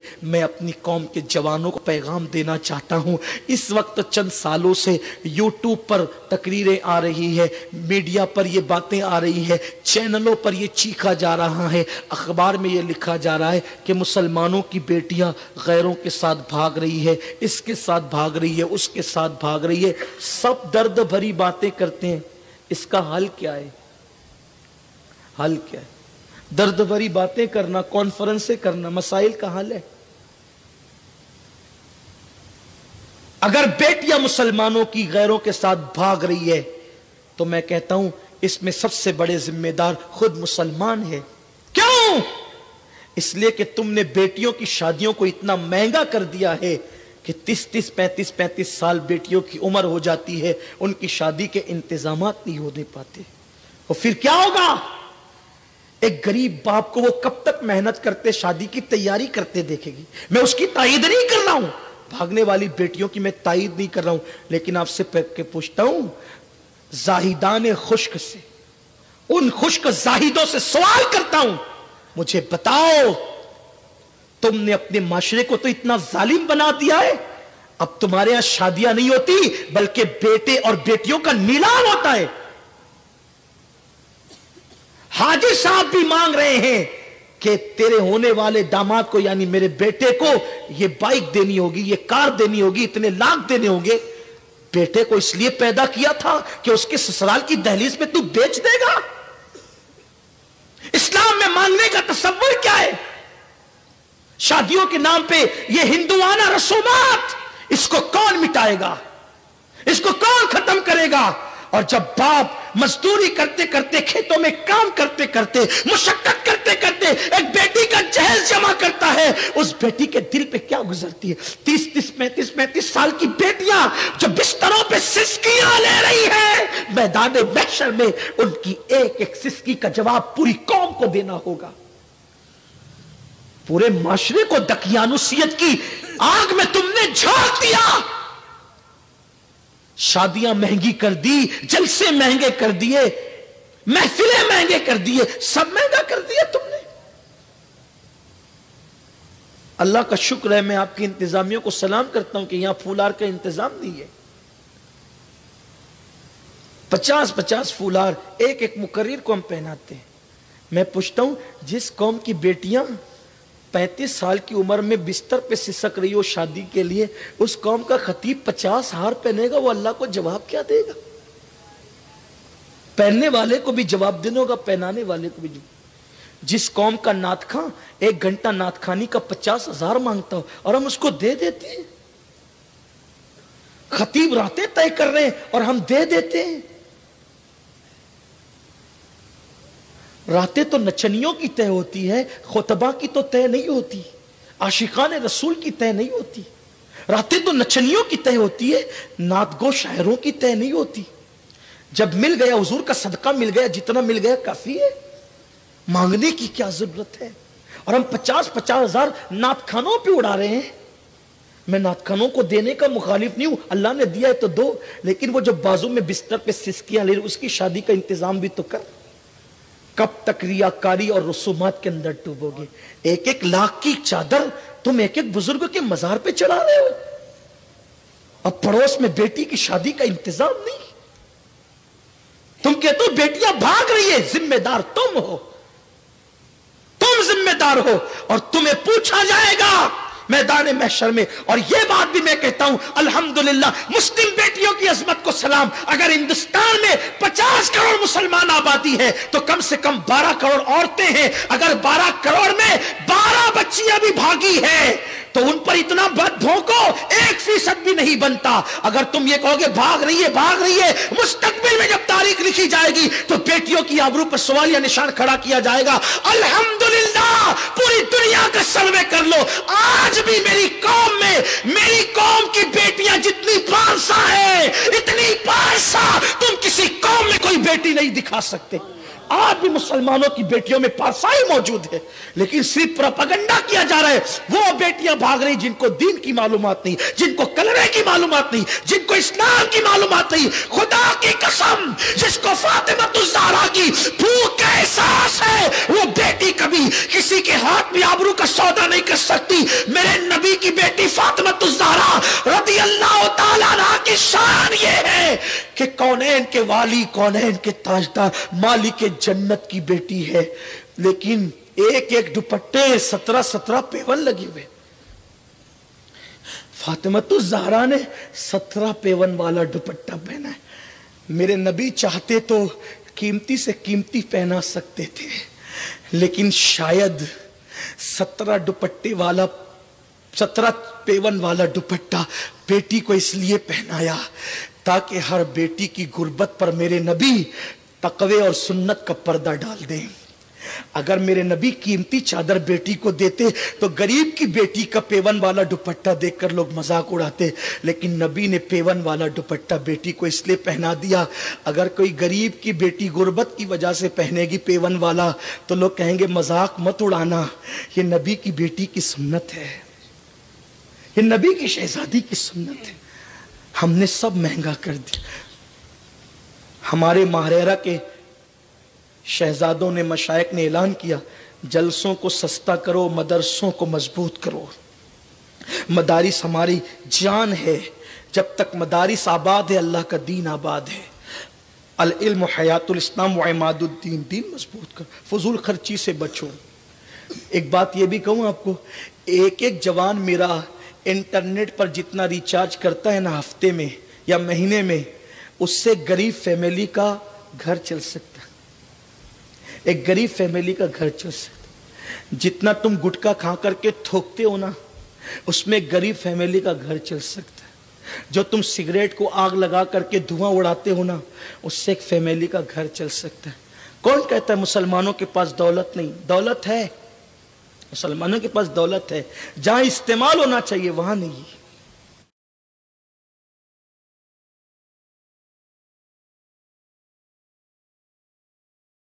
میں اپنی قوم کے جوانوں کو پیغام دینا چاہتا ہوں. اس وقت چند سالوں سے یوٹیوب پر تقریریں آ رہی ہے، میڈیا پر یہ باتیں آ رہی ہے، چینلوں پر یہ چیخا جا رہا ہے، اخبار میں یہ لکھا جا رہا ہے کہ مسلمانوں کی بیٹیاں غیروں کے ساتھ بھاگ رہی ہے، اس کے ساتھ بھاگ رہی ہے، اس کے ساتھ بھاگ رہی ہے. سب درد بھری باتیں کرتے ہیں. اس کا حل کیا ہے؟ حل کیا ہے؟ درد بھری باتیں کرنا، کانفرنسیں کرنا مسائل کا حل ہے؟ اگر بیٹیاں مسلمانوں کی غیروں کے ساتھ بھاگ رہی ہے تو میں کہتا ہوں اس میں سب سے بڑے ذمہ دار خود مسلمان ہے. کیوں؟ اس لیے کہ تم نے بیٹیوں کی شادیوں کو اتنا مہنگا کر دیا ہے کہ 30 35 سال بیٹیوں کی عمر ہو جاتی ہے، ان کی شادی کے انتظامات نہیں ہونے پاتے. اور پھر کیا ہوگا؟ ایک غریب باپ کو وہ کب تک محنت کرتے شادی کی تیاری کرتے دیکھے گی. میں اس کی تائید نہیں کر رہا ہوں، بھاگنے والی بیٹیوں کی میں تائید نہیں کر رہا ہوں، لیکن آپ سے پوچھتا ہوں زاہدان خشک سے، ان خشک زاہدوں سے سوال کرتا ہوں، مجھے بتاؤ تم نے اپنے معاشرے کو تو اتنا ظالم بنا دیا ہے، اب تمہارے یہاں شادیاں نہیں ہوتی بلکہ بیٹے اور بیٹیوں کا نیلام ہوتا ہے. حاجی صاحب بھی مانگ رہے ہیں کہ تیرے ہونے والے داماد کو یعنی میرے بیٹے کو یہ بائک دینی ہوگی، یہ کار دینی ہوگی، اتنے لاکھ دینے ہوں گے. بیٹے کو اس لیے پیدا کیا تھا کہ اس کے سسرال کی دہلیز میں تو بیچ دے گا. اسلام میں مانگنے کا تصور کیا ہے؟ شادیوں کے نام پہ یہ ہندوانہ رسومات، اس کو کون مٹائے گا؟ اس کو کون ختم کرے گا؟ اور جب باپ مزدوری کرتے کرتے، کھیتوں میں کام کرتے کرتے، مشقت کرتے کرتے ایک بیٹی کا جہیز جمع کرتا ہے، اس بیٹی کے دل پہ کیا گزرتی ہے؟ 30 35 سال کی بیٹیاں جو بستروں پہ سسکیاں لے رہی ہیں، میدان محشر میں ان کی ایک ایک سسکی کا جواب پوری قوم کو دینا ہوگا. پورے معاشرے کو دقیانوسیت کی آگ میں تم نے جھونک دیا. شادیاں مہنگی کر دی، جلسے مہنگے کر دیے، محفلیں مہنگے کر دیے، سب مہنگا کر دیا تم نے. اللہ کا شکر ہے، میں آپ کی انتظامیہ کو سلام کرتا ہوں کہ یہاں پھولار کا انتظام نہیں ہے. 50 پھولار ایک ایک مقرر کو ہم پہناتے ہیں. میں پوچھتا ہوں جس قوم کی بیٹیاں 35 سال کی عمر میں بستر پہ سسک رہی ہو شادی کے لیے، اس قوم کا خطیب 50 ہار پہنے گا، وہ اللہ کو جواب کیا دے گا؟ پہننے والے کو بھی جواب دینا ہوگا، پہنانے والے کو بھی. جس قوم کا نعت خواں 1 گھنٹہ نعت خوانی کا 50,000 مانگتا ہو اور ہم اس کو دے دیتے ہیں. خطیب راتیں طے کر رہے ہیں اور ہم دے دیتے ہیں. راتیں تو نچنیوں کی طے ہوتی ہے، خطبہ کی تو طے نہیں ہوتی، عاشقان رسول کی طے نہیں ہوتی. راتیں تو نچنیوں کی طے ہوتی ہے، نعت گو شاعروں کی طے نہیں ہوتی. جب مل گیا حضور کا صدقہ مل گیا، جتنا مل گیا کافی ہے، مانگنے کی کیا ضرورت ہے؟ اور ہم 50,000 نعت خانوں پہ اڑا رہے ہیں. میں نعت خانوں کو دینے کا مخالف نہیں ہوں، اللہ نے دیا ہے تو دو، لیکن وہ جو بازو میں بستر پہ سسکیاں لے رہے اس کی شادی کا انتظام بھی تو کر. کب تک ریاکاری اور رسومات کے اندر ڈوبو گے؟ 1 لاکھ کی چادر تم ایک بزرگ کے مزار پہ چڑھا رہے ہو. اب پڑوس میں بیٹی کی شادی کا انتظام نہیں. تم کہتے ہو بیٹیاں بھاگ رہی ہے، ذمہ دار تم ہو، تم ذمہ دار ہو، اور تمہیں پوچھا جائے گا میدان محشر میں. اور یہ بات بھی میں کہتا ہوں الحمدللہ مسلم بیٹیوں کی عظمت کو سلام. اگر ہندوستان میں 50 کروڑ مسلمان آبادی ہے تو کم سے کم 12 کروڑ عورتیں ہیں. اگر 12 کروڑ میں 12 بچیاں بھی بھاگی ہیں تو ان پر اتنا بد بھونکو 1% بھی نہیں بنتا. اگر تم یہ کہو گے بھاگ رہی ہے، مستقبل میں جب تاریخ لکھی جائے گی تو بیٹیوں کی آبرو پر سوالیہ نشان کھڑا کیا جائے گا. الحمدللہ پوری دنیا کا سروے کر لو، آج بھی میری قوم کی بیٹیاں جتنی پارسا ہے، اتنی پارسا تم کسی قوم میں کوئی بیٹی نہیں دکھا سکتے. आज भी मुसलमानों की बेटियों में पारसाई मौजूद है, लेकिन सिर्फ प्रोपेगेंडा किया जा रहा है। वो बेटियां भाग रही जिनको दीन की मालूमात नहीं, जिनको कलमे की मालूमात नहीं, जिनको इस्लाम की मालूमात नहीं। खुदा की कसम, जिसको फातिमा-तुज़-ज़हरा की भूख का एहसास है, वो बेटी कभी किसी के हाथ में आबरू का सौदा नहीं कर सकती। मेरे नबी की बेटी फातिमा-तुज़-ज़हरा रज़ी अल्लाह तआला अन्हा की शान ये है कि कौनैन के वाली, कौनैन के ताजदार, मालिक जन्नत की बेटी है, लेकिन एक एक दुपट्टे 17 पेवन लगे हुए। फातिमा-तुज़-ज़हरा ने 17 पेवन वाला दुपट्टा पहना है। मेरे नबी चाहते तो कीमती से कीमती पहना सकते थे, लेकिन शायद 17 पेवन वाला दुपट्टा बेटी को इसलिए पहनाया ताकि हर बेटी की गुर्बत पर मेरे नबी तकवे और सुन्नत का पर्दा डाल दें। अगर मेरे नबी कीमती चादर बेटी को देते तो गरीब की बेटी का पेवन वाला दुपट्टा देखकर लोग मजाक उड़ाते, लेकिन नबी ने पेवन वाला दुपट्टा बेटी को इसलिए पहना दिया। अगर कोई गरीब की बेटी गुर्बत की वजह से पहनेगी पेवन वाला तो लोग कहेंगे मजाक मत उड़ाना, ये नबी की बेटी की सुन्नत है, ये नबी की शहजादी की सुन्नत है। हमने सब महंगा कर दिया। हमारे माहरेरा के शहजादों ने, मशाइख ने ऐलान किया, जलसों को सस्ता करो, मदरसों को मजबूत करो। मदारिस हमारी जान है, जब तक मदारिस आबाद है अल्लाह का दीन आबाद है। अल इल्म हयातुल इस्लाम व इमादुद्दीन, दीन मजबूत करो, फजूल खर्ची से बचो। एक बात ये भी कहूँ आपको, एक एक जवान मेरा इंटरनेट पर जितना रिचार्ज करता है ना हफ्ते में या महीने में, उससे गरीब फैमिली का घर चल सकता है। एक गरीब फैमिली का घर चल सकता है। जितना तुम गुटखा खा करके थोकते हो ना, उसमें गरीब फैमिली का घर चल सकता है। जो तुम सिगरेट को आग लगा करके धुआं उड़ाते हो ना, उससे एक फैमिली का घर चल सकता है। कौन कहता है मुसलमानों के पास दौलत नहीं? दौलत है, मुसलमानों के पास दौलत है, जहां इस्तेमाल होना चाहिए वहां नहीं है।